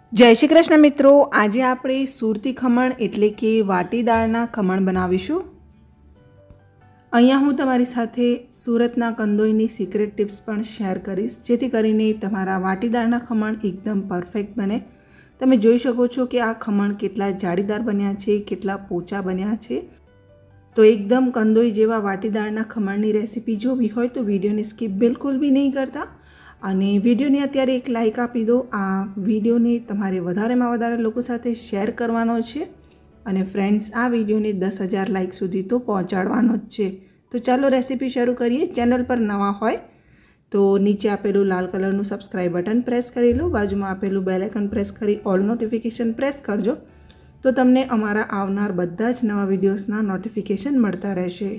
जय श्री कृष्ण मित्रों, आज આપણે સુરતી ખમણ એટલે કે વાટી દાળના ખમણ બનાવીશું। અહીંયા હું તમારી સાથે સુરતના કંદોઈની સિક્રેટ ટિપ્સ પણ શેર કરીશ, જેથી કરીને તમારા વાટી દાળના ખમણ એકદમ પરફેક્ટ બને। તમે જોઈ શકો છો કે આ ખમણ કેટલા જાળીદાર બન્યા છે, કેટલા પોચા બન્યા છે। તો એકદમ કંદોઈ જેવા વાટી દાળના ખમણની રેસીપી જોવી હોય તો વિડીયોને સ્કીપ બિલકુલ બી નહીં કરતા અને વિડીયોને અત્યારે એક લાઇક આપી દો। આ વિડીયોને તમારે વધારેમાં વધારે લોકો સાથે શેર કરવાનો છે અને ફ્રેન્ડ્સ આ વિડીયોને 10,000 લાઇક સુધી તો પહોંચાડવાનો જ છે। તો ચાલો રેસીપી શરૂ કરીએ। ચેનલ પર નવા હોય તો નીચે આપેલું લાલ કલરનું સબસ્ક્રાઇબ બટન પ્રેસ કરી લો, બાજુમાં આપેલું બેલ આઇકન પ્રેસ કરી ઓલ નોટિફિકેશન પ્રેસ કરજો, તો તમને અમારા આવનાર બધા જ નવા વિડીયોઝના નોટિફિકેશન મળતા રહેશે।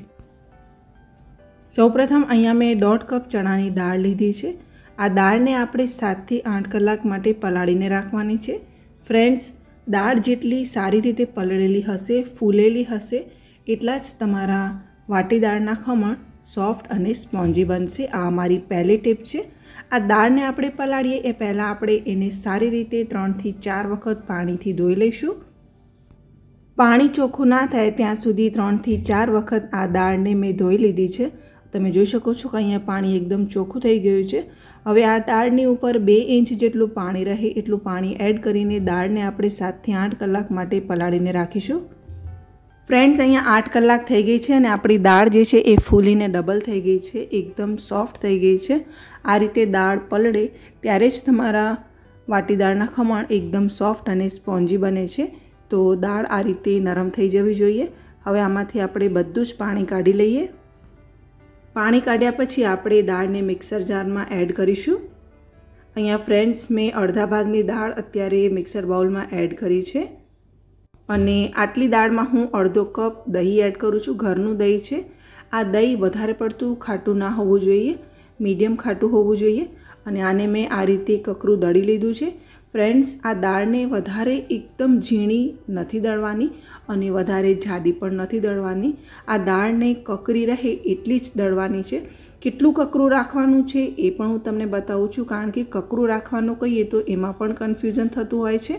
સૌપ્રથમ અહીંયા મેં 1.5 કપ ચણાની દાળ લીધી છે। આ દાળને આપણે 7 થી 8 કલાક માટે પલાળીને રાખવાની છે। ફ્રેન્ડ્સ, દાળ જેટલી સારી રીતે પલળેલી હશે, ફૂલેલી હશે, એટલા જ તમારા વાટી દાળના ખમણ સોફ્ટ અને સ્પોન્જી બનશે। આ અમારી પહેલી ટીપ છે। આ દાળને આપણે પલાળીએ એ પહેલાં આપણે એને સારી રીતે 3 થી 4 વખત પાણીથી ધોઈ લઈશું। પાણી ચોખ્ખું ના થાય ત્યાં સુધી 3 થી 4 વખત આ દાળને મેં ધોઈ લીધી છે। તમે જોઈ શકો છો કે અહીંયા પાણી એકદમ ચોખ્ખું થઈ ગયું છે। હવે આ દાળની ઉપર 2 ઇંચ જેટલું પાણી રહે એટલું પાણી એડ કરીને દાળને આપણે 7 થી 8 કલાક માટે પલાળીને રાખીશું। ફ્રેન્ડ્સ, અહીંયા 8 કલાક થઈ ગઈ છે અને આપણી દાળ જે છે એ ફૂલીને ડબલ થઈ ગઈ છે, એકદમ સોફ્ટ થઈ ગઈ છે। આ રીતે દાળ પલળે ત્યારે જ તમારા વાટી દાળના ખમણ એકદમ સોફ્ટ અને સ્પોન્જી બને છે। તો દાળ આ રીતે નરમ થઈ જવી જોઈએ। હવે આમાંથી આપણે બધું જ પાણી કાઢી લઈએ। પાણી કાઢ્યા પછી આપણે દાળને મિક્સર જારમાં એડ કરીશું। અહીંયા ફ્રેન્ડ્સ, મેં અડધા ભાગની દાળ અત્યારે મિક્સર બાઉલમાં એડ કરી છે અને આટલી દાળમાં હું અડધો કપ દહીં એડ કરું છું। ઘરનું દહીં છે। આ દહીં વધારે પડતું ખાટું ના હોવું જોઈએ, મીડિયમ ખાટું હોવું જોઈએ અને આને મેં આ રીતે કકરું દળી લીધું છે। ફ્રેન્ડ્સ, આ દાળને વધારે એકદમ ઝીણી નથી દળવાની અને વધારે જાડી પણ નથી દળવાની। આ દાળને કકરી રહે એટલી જ દળવાની છે। કેટલું કકરું રાખવાનું છે એ પણ હું તમને બતાવું છું, કારણ કે કકરું રાખવાનું કહીએ તો એમાં પણ કન્ફ્યુઝન થતું હોય છે।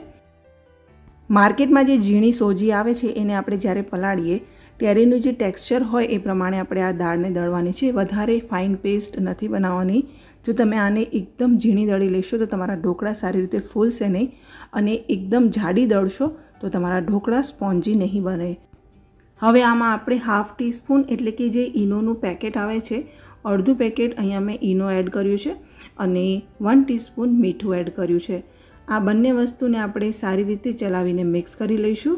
માર્કેટમાં જે ઝીણી સોજી આવે છે એને આપણે જ્યારે પલાળીએ ત્યારે એનું જે ટેક્સચર હોય એ પ્રમાણે આપણે આ દાળને દળવાની છે। વધારે ફાઇન પેસ્ટ નથી બનાવવાની। જો તમે આને એકદમ ઝીણી દળી લેશો તો તમારા ઢોકળા સારી રીતે ફૂલશે નહીં અને એકદમ જાડી દળશો તો તમારા ઢોકળા સ્પોન્જી નહીં બને। હવે આમાં આપણે 1/2 ટીસ્પૂન એટલે કે જે ઈનોનું પેકેટ આવે છે, અડધું પેકેટ અહીંયા મેં ઈનો એડ કર્યું છે અને 1 ટીસ્પૂન મીઠું એડ કર્યું છે। આ બંને વસ્તુને આપણે સારી રીતે ચલાવીને મિક્સ કરી લઈશું।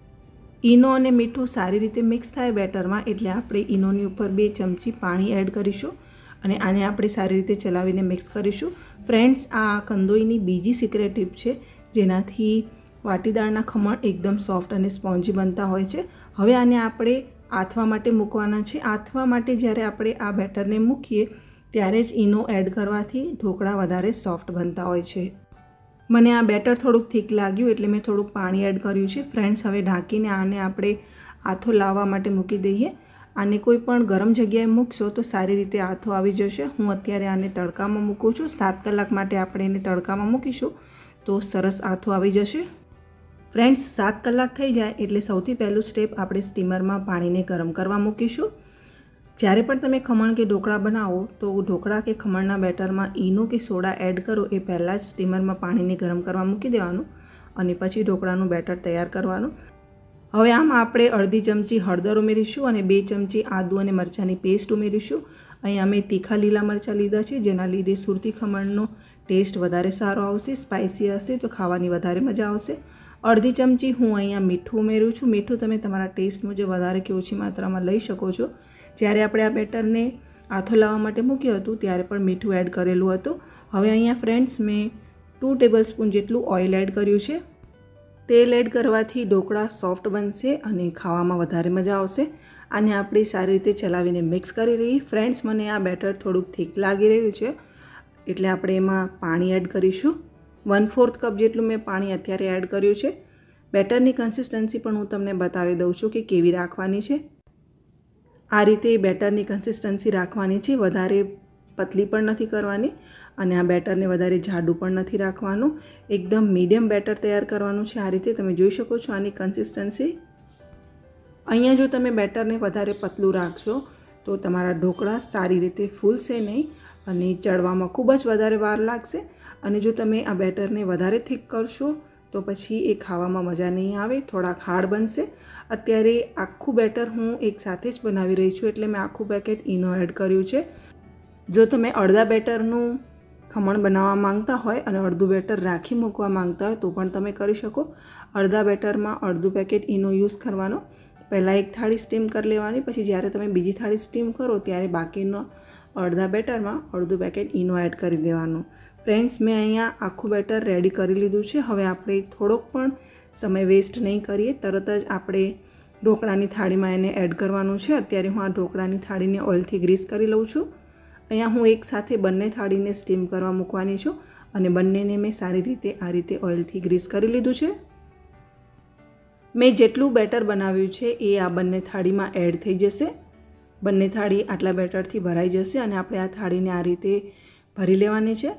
ઈનો અને મીઠું સારી રીતે મિક્સ થાય બેટરમાં એટલે આપણે ઈનોની ઉપર 2 ચમચી પાણી એડ કરીશું અને આને આપણે સારી રીતે ચલાવીને મિક્સ કરીશું। ફ્રેન્ડ્સ, આ કંદોઈની બીજી સિક્રેટ ટીપ છે જેનાથી વાટી દાળના ખમણ એકદમ સોફ્ટ અને સ્પોન્જી બનતા હોય છે। હવે આને આપણે આથવા માટે મૂકવાના છે। આથવા માટે જ્યારે આપણે આ બેટરને મૂકીએ ત્યારે જ ઈનો એડ કરવાથી ઢોકળા વધારે સોફ્ટ બનતા હોય છે। મને આ બેટર થોડુંક થીક લાગ્યું એટલે મેં થોડુંક પાણી એડ કર્યું છે। ફ્રેન્ડ્સ, હવે ઢાંકીને આને આપણે આથો લાવવા માટે મૂકી દઈએ। આને કોઈ પણ ગરમ જગ્યાએ મૂકશો તો સારી રીતે આથો આવી જશે। હું અત્યારે આને તડકામાં મૂકું છું। 7 કલાક માટે આપણે એને તડકામાં મૂકીશું તો સરસ આથો આવી જશે। ફ્રેન્ડ્સ, 7 કલાક થઈ જાય એટલે સૌથી પહેલું સ્ટેપ આપણે સ્ટીમરમાં પાણીને ગરમ કરવા મૂકીશું। જ્યારે પણ તમે ખમણ કે ઢોકળા બનાવો તો ઢોકળા કે ખમણના બેટરમાં ઈનો કે સોડા એડ કરો એ પહેલાં જ સ્ટીમરમાં પાણીને ગરમ કરવા મૂકી દેવાનું અને પછી ઢોકળાનું બેટર તૈયાર કરવાનું। હવે આમાં આપણે અડધી ચમચી હળદર ઉમેરીશું અને 2 ચમચી આદુ અને મરચાંની પેસ્ટ ઉમેરીશું। અહીંયા અમે તીખા લીલા મરચાં લીધા છે, જેના લીધે સુરતી ખમણનો ટેસ્ટ વધારે સારો આવશે। સ્પાઇસી હશે તો ખાવાની વધારે મજા આવશે। અડધી ચમચી હું અહીંયા મીઠું ઉમેરું છું। મીઠું તમે તમારા ટેસ્ટ મુજબ વધારે કે ઓછી માત્રામાં લઈ શકો છો। જ્યારે આપણે આ બેટરને આથો લાવવા માટે મૂક્યું હતું ત્યારે પણ મીઠું એડ કરેલું હતું। હવે અહીંયા ફ્રેન્ડ્સ, મેં 2 ટેબલસ્પૂન જેટલું ઓઇલ એડ કર્યું છે। તેલ એડ કરવાથી ઢોકળા સોફ્ટ બનશે અને ખાવામાં વધારે મજા આવશે। આને આપણે સારી રીતે ચલાવીને મિક્સ કરી લઈએ। ફ્રેન્ડ્સ, મને આ બેટર થોડુંક થીક લાગી રહ્યું છે એટલે આપણે એમાં પાણી એડ કરીશું। 1/4 કપ જેટલું મેં પાણી અત્યારે એડ કર્યું છે। બેટરની કન્સિસ્ટન્સી પણ હું તમને બતાવી દઉં છું કે કેવી રાખવાની છે। આ રીતે બેટરની કન્સિસ્ટન્સી રાખવાની છે, વધારે પતલી પણ નથી કરવાની અને આ બેટરને વધારે જાડું પણ નથી રાખવાનું, એકદમ મીડિયમ બેટર તૈયાર કરવાનું છે। આ રીતે તમે જોઈ શકો છો આની કન્સિસ્ટન્સી। અહીંયા જો તમે બેટરને વધારે પતલું રાખશો તો તમારા ઢોકળા સારી રીતે ફૂલશે નહીં અને ચડવામાં ખૂબ જ વધારે વાર લાગશે। અને જો તમે આ બેટરને વધારે થીક કરશો તો પછી એ ખાવામાં મજા નહીં આવે, થોડાક હાર્ડ બનશે। અત્યારે આખું બેટર હું એક સાથે જ બનાવી રહી છું એટલે મેં આખું પેકેટ ઈનો એડ કર્યું છે। જો તમે અડધા બેટરનું ખમણ બનાવવા માંગતા હોય અને અડધું બેટર રાખી મૂકવા માંગતા હોય તો પણ તમે કરી શકો। અડધા બેટરમાં અડધું પેકેટ ઈનો યુઝ કરવાનો। પહેલાં એક થાળી સ્ટીમ કરી લેવાની, પછી જ્યારે તમે બીજી થાળી સ્ટીમ કરો ત્યારે બાકીનો અડધા બેટરમાં અડધું પેકેટ ઈનો એડ કરી દેવાનું। ફ્રેન્ડ્સ, મેં અહીંયા આખું બેટર રેડી કરી લીધું છે। હવે આપણે થોડોક પણ સમય વેસ્ટ નહીં કરીએ, તરત જ આપણે ઢોકળાની થાળીમાં એને એડ કરવાનું છે। અત્યારે હું આ ઢોકળાની થાળીને ઓઇલથી ગ્રીસ કરી લઉં છું। અહીંયા હું એક સાથે બંને થાળીને સ્ટીમ કરવા મૂકવાની છું અને બંનેને મેં સારી રીતે આ રીતે ઓઇલથી ગ્રીસ કરી લીધું છે। મેં જેટલું બેટર બનાવ્યું છે એ આ બંને થાળીમાં એડ થઈ જશે। બંને થાળી આટલા બેટરથી ભરાઈ જશે અને આપણે આ થાળીને આ રીતે ભરી લેવાની છે।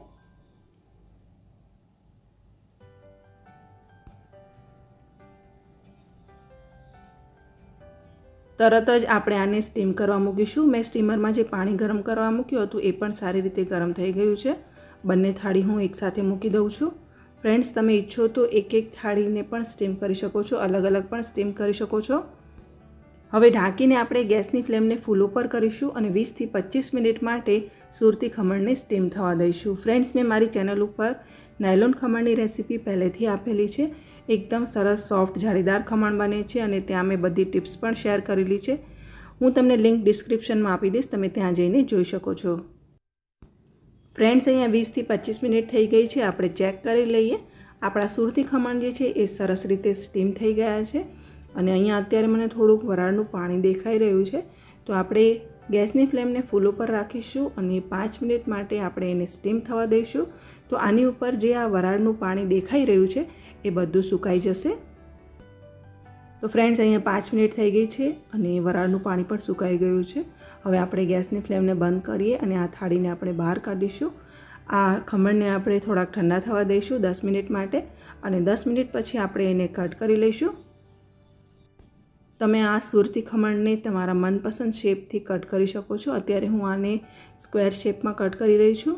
તરત જ આપણે આને સ્ટીમ કરવા મૂકીશું। મેં સ્ટીમરમાં જે પાણી ગરમ કરવા મૂક્યું હતું એ પણ સારી રીતે ગરમ થઈ ગયું છે। બંને થાળી હું એકસાથે મૂકી દઉં છું। ફ્રેન્ડ્સ, તમે ઈચ્છો તો એક એક થાળીને પણ સ્ટીમ કરી શકો છો, અલગ અલગ પણ સ્ટીમ કરી શકો છો। હવે ઢાંકીને આપણે ગેસની ફ્લેમને ફૂલ ઉપર કરીશું અને 20 થી 25 મિનિટ માટે સુરતી ખમણને સ્ટીમ થવા દઈશું। ફ્રેન્ડ્સ, મેં મારી ચેનલ ઉપર નાયલોન ખમણની રેસીપી પહેલેથી આપેલી છે। એકદમ સરસ સોફ્ટ જાળીદાર ખમણ બને છે અને ત્યાં મેં બધી ટિપ્સ પણ શેર કરેલી છે। હું તમને લિંક ડિસ્ક્રિપ્શનમાં આપી દઈશ, તમે ત્યાં જઈને જોઈ શકો છો। ફ્રેન્ડ્સ, અહીંયા 20 થી 25 મિનિટ થઈ ગઈ છે। આપણે ચેક કરી લઈએ। આપણા સુરતી ખમણ જે છે એ સરસ રીતે સ્ટીમ થઈ ગયા છે અને અહીંયા અત્યારે મને થોડુંક વરાળનું પાણી દેખાઈ રહ્યું છે, તો આપણે ગેસની ફ્લેમને ફૂલ ઉપર રાખીશું અને 5 મિનિટ માટે આપણે એને સ્ટીમ થવા દઈશું। તો આની ઉપર જે આ વરાળનું પાણી દેખાઈ રહ્યું છે એ બધું સુકાઈ જશે। તો ફ્રેન્ડ્સ, અહીંયા 5 મિનિટ થઈ ગઈ છે અને વરાળનું પાણી પણ સુકાઈ ગયું છે। હવે આપણે ગેસની ફ્લેમને બંધ કરીએ અને આ થાળીને આપણે બહાર કાઢીશું। આ ખમણને આપણે થોડાક ઠંડા થવા દઈશું 10 મિનિટ માટે અને 10 મિનિટ પછી આપણે એને કટ કરી લઈશું। તમે આ સુરતી ખમણને તમારા મનપસંદ શેપથી કટ કરી શકો છો। અત્યારે હું આને સ્ક્વેર શેપમાં કટ કરી રહી છું।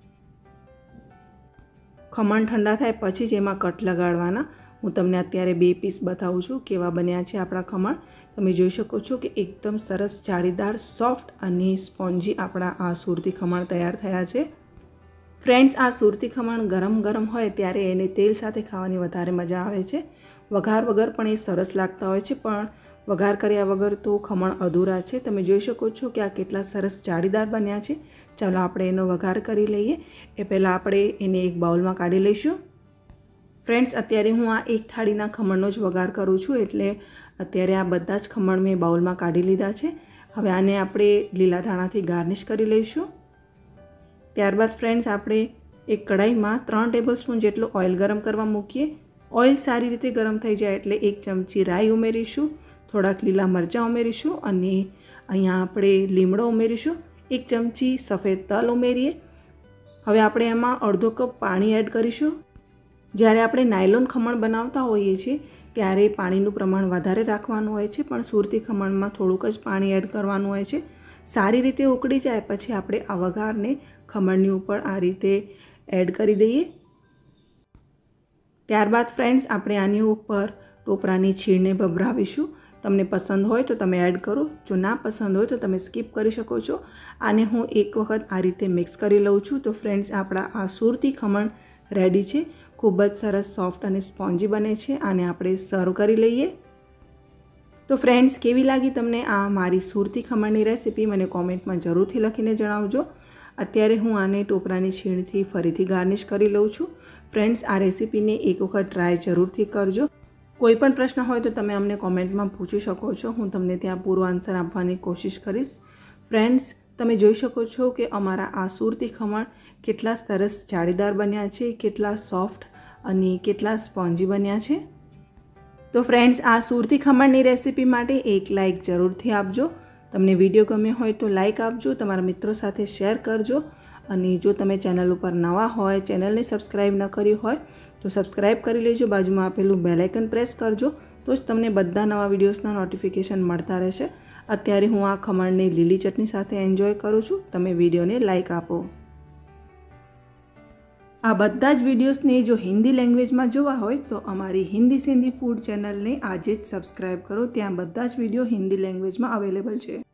ખમણ ઠંડા થાય પછી જ એમાં કટ લગાડવાના। હું તમને અત્યારે 2 પીસ બતાવું છું કેવા બન્યા છે આપણા ખમણ। તમે જોઈ શકો છો કે એકદમ સરસ જાળીદાર, સોફ્ટ અને સ્પોન્જી આપણા આ સુરતી ખમણ તૈયાર થયા છે। ફ્રેન્ડ્સ, આ સુરતી ખમણ ગરમ ગરમ હોય ત્યારે એને તેલ સાથે ખાવાની વધારે મજા આવે છે। વઘાર વગર પણ એ સરસ લાગતા હોય છે, પણ વઘાર કર્યા વગર તો ખમણ અધૂરા છે। તમે જોઈ શકો છો કે આ કેટલા સરસ જાળીદાર બન્યા છે। ચાલો આપણે એનો વઘાર કરી લઈએ। એ પહેલાં આપણે એને એક બાઉલમાં કાઢી લઈશું। ફ્રેન્ડ્સ, અત્યારે હું આ એક થાળીના ખમણનો જ વઘાર કરું છું એટલે અત્યારે આ બધા જ ખમણ મેં બાઉલમાં કાઢી લીધા છે। હવે આને આપણે લીલા ધાણાથી ગાર્નિશ કરી લઈશું। ત્યારબાદ ફ્રેન્ડ્સ, આપણે એક કઢાઈમાં 3 ટેબલસ્પૂન જેટલું ઓઇલ ગરમ કરવા મૂકીએ। ઓઇલ સારી રીતે ગરમ થઈ જાય એટલે 1 ચમચી રાઈ ઉમેરીશું, થોડાક લીલા મરચાં ઉમેરીશું અને અહીંયા આપણે લીમડો ઉમેરીશું। 1 ચમચી સફેદ તલ ઉમેરીએ। હવે આપણે એમાં અડધો કપ પાણી એડ કરીશું। જ્યારે આપણે નાયલોન ખમણ બનાવતા હોઈએ છીએ ત્યારે પાણીનું પ્રમાણ વધારે રાખવાનું હોય છે, પણ સુરતી ખમણમાં થોડુંક જ પાણી એડ કરવાનું હોય છે। સારી રીતે ઉકળી જાય પછી આપણે આ વઘારને ખમણની ઉપર આ રીતે એડ કરી દઈએ। ત્યારબાદ ફ્રેન્ડ્સ, આપણે આની ઉપર ટોપરાની છીણને ભભરાવીશું। તમને પસંદ હોય તો તમે એડ કરો, જો ના પસંદ હોય તો તમે સ્કીપ કરી શકો છો। આને હું એક વખત આ રીતે મિક્સ કરી લઉં છું। તો ફ્રેન્ડ્સ, આપણા આ સુરતી ખમણ રેડી છે। ખૂબ જ સરસ સોફ્ટ અને સ્પોન્જી બને છે। આને આપણે સર્વ કરી લઈએ। તો ફ્રેન્ડ્સ, કેવી લાગી તમને આ મારી સુરતી ખમણની રેસીપી મને કોમેન્ટમાં જરૂરથી લખીને જણાવજો। અત્યારે હું આને ટોપરાની છીણથી ફરીથી ગાર્નિશ કરી લઉં છું। ફ્રેન્ડ્સ, આ રેસીપીને એક વખત ટ્રાય જરૂરથી કરજો। કોઈ પણ પ્રશ્ન હોય તો તમે અમને કોમેન્ટમાં પૂછી શકો છો, હું તમને ત્યાં પૂરો આન્સર આપવાની કોશિશ કરીશ। ફ્રેન્ડ્સ, તમે જોઈ શકો છો કે અમારા આ સુરતી ખમણ કેટલા સરસ જાળીદાર બન્યા છે, કેટલા સોફ્ટ અને કેટલા સ્પોન્જી બન્યા છે। તો ફ્રેન્ડ્સ, આ સુરતી ખમણની રેસીપી માટે એક લાઇક જરૂરથી આપજો। તમને વિડીયો ગમ્યો હોય તો લાઇક આપજો, તમારા મિત્રો સાથે શેર કરજો અને જો તમે ચેનલ ઉપર નવા હોય, ચેનલને સબસ્ક્રાઈબ ન કરી હોય તો સબસ્ક્રાઈબ કરી લેજો, બાજુમાં આપેલું બેલ આઇકન પ્રેસ કરજો તો જ તમને બધા નવા વિડીયોઝના નોટિફિકેશન મળતા રહેશે। અત્યારે હું આ ખમણને લીલી ચટણી સાથે એન્જોય કરું છું। તમે વિડીયોને લાઈક આપો। આ બધા જ વિડીયોઝને જો હિન્દી લેંગ્વેજમાં જોવા હોય તો અમારી હિન્દી સિંધી ફૂડ ચેનલને આજે જ સબસ્ક્રાઈબ કરો। ત્યાં બધા જ વિડીયો હિન્દી લેંગ્વેજમાં અવેલેબલ છે।